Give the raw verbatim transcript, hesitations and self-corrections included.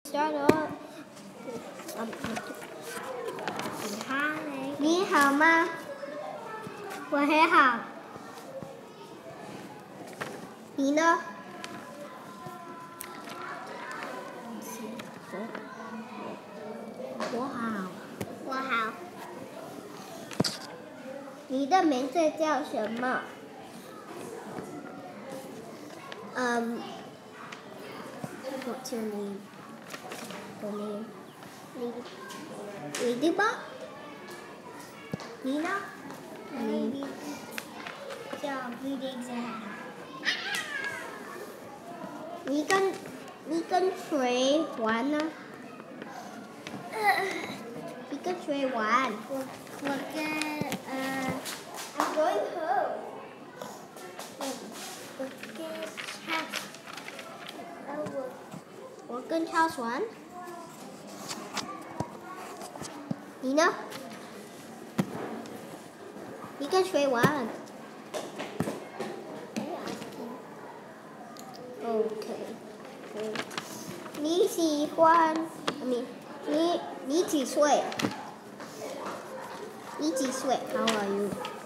Start up. 你好吗？我很好。你呢？我好。我好。你的名字叫什么？嗯。What's your name? Your name? Ladybug? 你呢？你叫 Ladybug。你跟你跟谁玩呢？你跟谁玩？我我跟呃 I'm going home。我我跟 Charles。呃我我跟 Charles 玩。你呢？你跟谁玩 ？OK。你喜欢你你你几岁？你几岁 ？How are you？